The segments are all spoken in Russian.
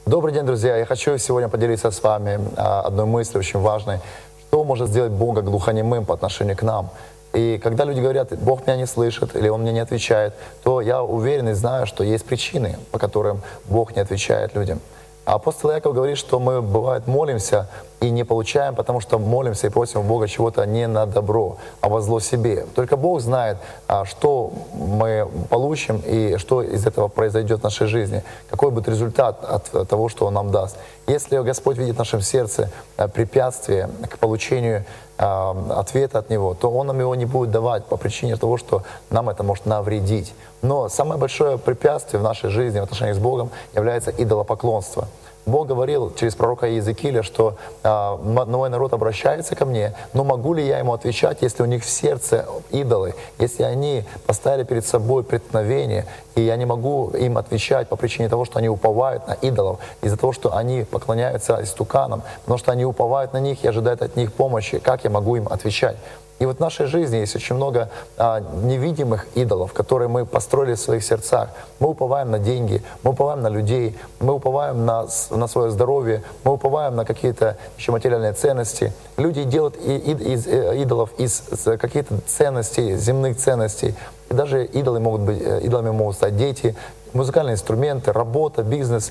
Добрый день, друзья! Я хочу сегодня поделиться с вами одной мыслью очень важной. Что может сделать Бога глухонемым по отношению к нам? И когда люди говорят, Бог меня не слышит или Он мне не отвечает, то я уверен и знаю, что есть причины, по которым Бог не отвечает людям. А апостол Иаков говорит, что мы, бывает, молимся и не получаем, потому что молимся и просим у Бога чего-то не на добро, а во зло себе. Только Бог знает, что мы получим и что из этого произойдет в нашей жизни, какой будет результат от того, что Он нам даст. Если Господь видит в нашем сердце препятствие к получению ответа от Него, то Он нам его не будет давать по причине того, что нам это может навредить. Но самое большое препятствие в нашей жизни в отношениях с Богом является идолопоклонство. Бог говорил через пророка Иезекииля, что мой народ обращается ко мне, но могу ли я ему отвечать, если у них в сердце идолы, если они поставили перед собой преткновение, и я не могу им отвечать по причине того, что они уповают на идолов, из-за того, что они поклоняются истуканам, потому что они уповают на них и ожидают от них помощи. Как я могу им отвечать? И вот в нашей жизни есть очень много невидимых идолов, которые мы построили в своих сердцах. Мы уповаем на деньги, мы уповаем на людей, мы уповаем на свое здоровье, мы уповаем на какие-то еще материальные ценности. Люди делают из идолов из каких-то ценностей, земных ценностей. И даже идолами могут стать дети, музыкальные инструменты, работа, бизнес,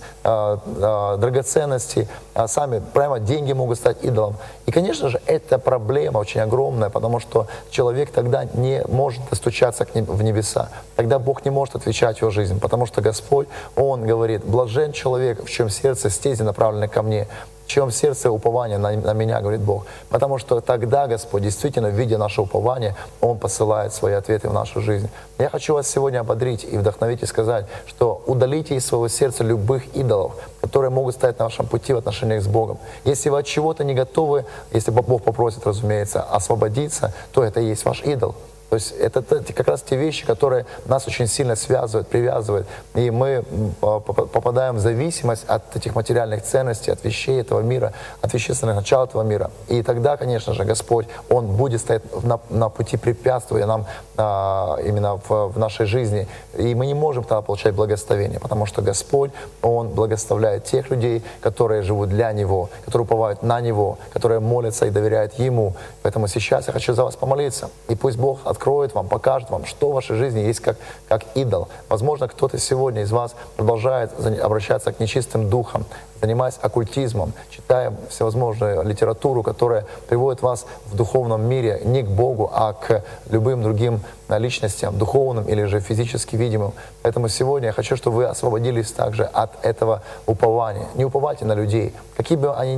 драгоценности, сами прямо деньги могут стать идолом. И, конечно же, это проблема очень огромная, потому что человек тогда не может достучаться в небеса. Тогда Бог не может отвечать в его жизнь, потому что Господь, Он говорит: блажен человек, в чьем сердце стези направлены ко мне, в чьем сердце упование на меня, говорит Бог. Потому что тогда Господь, действительно, видя наше упование, Он посылает свои ответы в нашу жизнь. Я хочу вас сегодня ободрить и вдохновить и сказать, что удалите из своего сердца любых идолов, которые могут стать на вашем пути в отношениях с Богом. Если вы от чего-то не готовы, если Бог попросит, разумеется, освободиться, то это и есть ваш идол. То есть это как раз те вещи, которые нас очень сильно связывают, привязывают. И мы попадаем в зависимость от этих материальных ценностей, от вещей этого мира, от вещественных начал этого мира. И тогда, конечно же, Господь, Он будет стоять на пути препятствия нам именно в нашей жизни. И мы не можем тогда получать благословение, потому что Господь, Он благословляет тех людей, которые живут для Него, которые уповают на Него, которые молятся и доверяют Ему. Поэтому сейчас я хочу за вас помолиться. И пусть Бог откроет вам, покажет вам, что в вашей жизни есть как идол. Возможно, кто-то сегодня из вас продолжает обращаться к нечистым духам, занимаясь оккультизмом, читая всевозможную литературу, которая приводит вас в духовном мире не к Богу, а к любым другим личностям, духовным или же физически видимым. Поэтому сегодня я хочу, чтобы вы освободились также от этого упования. Не уповайте на людей, какими бы они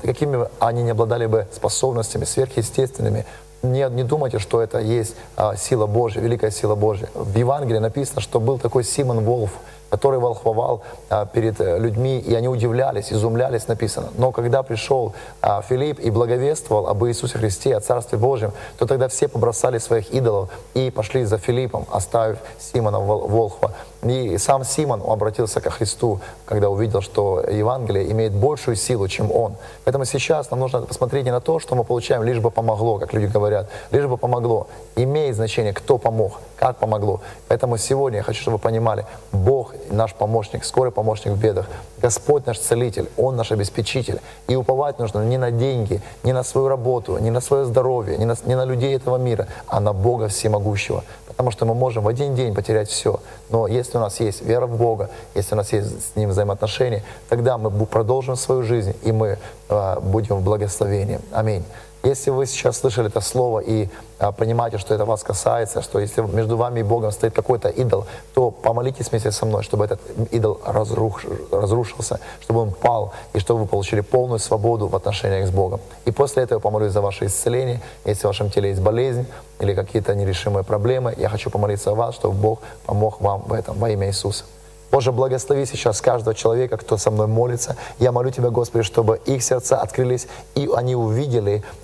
ни обладали бы способностями сверхъестественными. Не думайте, что это есть сила Божья, великая сила Божья. В Евангелии написано, что был такой Симон Волф, который волхвовал перед людьми, и они удивлялись, изумлялись, написано. Но когда пришел Филипп и благовествовал об Иисусе Христе, о Царстве Божьем, то тогда все побросали своих идолов и пошли за Филиппом, оставив Симона Волхва. И сам Симон обратился ко Христу, когда увидел, что Евангелие имеет большую силу, чем он. Поэтому сейчас нам нужно посмотреть не на то, что мы получаем, лишь бы помогло, как люди говорят, лишь бы помогло. Имеет значение, кто помог, как помогло. Поэтому сегодня я хочу, чтобы вы понимали, Бог наш помощник, скорый помощник в бедах. Господь наш целитель, Он наш обеспечитель. И уповать нужно не на деньги, не на свою работу, не на свое здоровье, не на людей этого мира, а на Бога Всемогущего. Потому что мы можем в один день потерять все. Но если у нас есть вера в Бога, если у нас есть с Ним взаимоотношения, тогда мы продолжим свою жизнь, и мы будем в благословении. Аминь. Если вы сейчас слышали это слово и понимаете, что это вас касается, что если между вами и Богом стоит какой-то идол, то помолитесь вместе со мной, чтобы этот идол разрушился, чтобы он пал, и чтобы вы получили полную свободу в отношениях с Богом. И после этого я помолюсь за ваше исцеление. Если в вашем теле есть болезнь или какие-то нерешимые проблемы, я хочу помолиться о вас, чтобы Бог помог вам в этом во имя Иисуса. Боже, благослови сейчас каждого человека, кто со мной молится. Я молю Тебя, Господи, чтобы их сердца открылись, и они увидели, что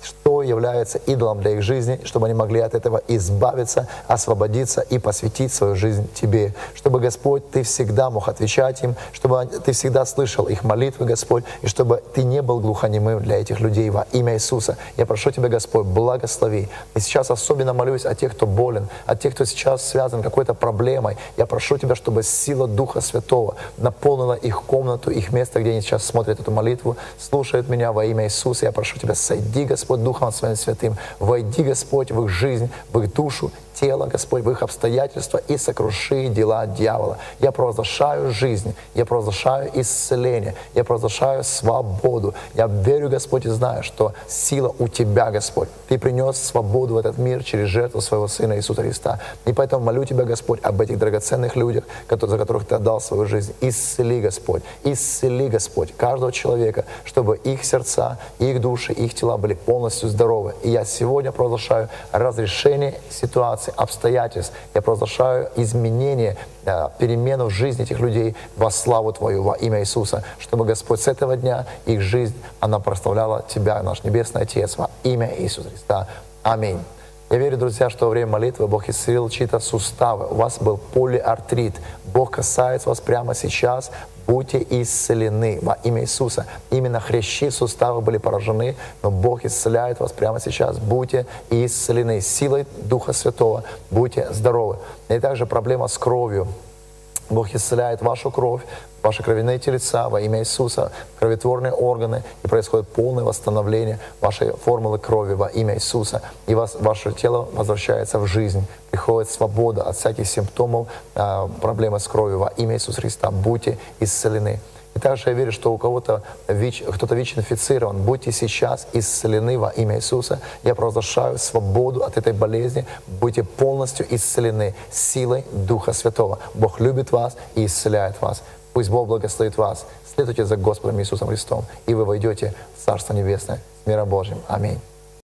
является идолом для их жизни, чтобы они могли от этого избавиться, освободиться и посвятить свою жизнь Тебе. Чтобы, Господь, Ты всегда мог отвечать им, чтобы Ты всегда слышал их молитвы, Господь, и чтобы Ты не был глухонемым для этих людей во имя Иисуса. Я прошу Тебя, Господь, благослови. И сейчас особенно молюсь о тех, кто болен, о тех, кто сейчас связан какой-то проблемой. Я прошу Тебя, чтобы сила Духа Святого наполнила их комнату, их место, где они сейчас смотрят эту молитву, слушают меня во имя Иисуса. Я прошу Тебя, сойди, Господь, Духом Своим Святым, войди, Господь, в их жизнь, в их душу, тело, Господь, в их обстоятельства и сокруши дела дьявола. Я провозглашаю жизнь, я провозглашаю исцеление, я провозглашаю свободу. Я верю, Господь, и знаю, что сила у Тебя, Господь. Ты принес свободу в этот мир через жертву Своего Сына Иисуса Христа. И поэтому молю Тебя, Господь, об этих драгоценных людях, за которых Ты отдал свою жизнь. Исцели, Господь, каждого человека, чтобы их сердца, их души, их тела были полностью здоровы. И я сегодня провозглашаю разрешение ситуации, обстоятельств. Я провозглашаю изменение, перемену в жизни этих людей во славу Твою, во имя Иисуса, чтобы, Господь, с этого дня их жизнь, она прославляла Тебя, наш Небесный Отец, во имя Иисуса Христа. Аминь. Я верю, друзья, что во время молитвы Бог исцелил чьи-то суставы. У вас был полиартрит. Бог касается вас прямо сейчас. Будьте исцелены во имя Иисуса. Именно хрящи в суставах были поражены, но Бог исцеляет вас прямо сейчас. Будьте исцелены силой Духа Святого. Будьте здоровы. И также проблема с кровью. Бог исцеляет вашу кровь, ваши кровяные телеса во имя Иисуса, кроветворные органы, и происходит полное восстановление вашей формулы крови во имя Иисуса. И ваше тело возвращается в жизнь, приходит свобода от всяких симптомов проблемы с кровью во имя Иисуса Христа. Будьте исцелены. И также я верю, что у кого-то кто-то ВИЧ-инфицирован. Будьте сейчас исцелены во имя Иисуса. Я провозглашаю свободу от этой болезни. Будьте полностью исцелены силой Духа Святого. Бог любит вас и исцеляет вас. Пусть Бог благословит вас. Следуйте за Господом Иисусом Христом, и вы войдете в Царство Небесное с миром Божьим. Аминь.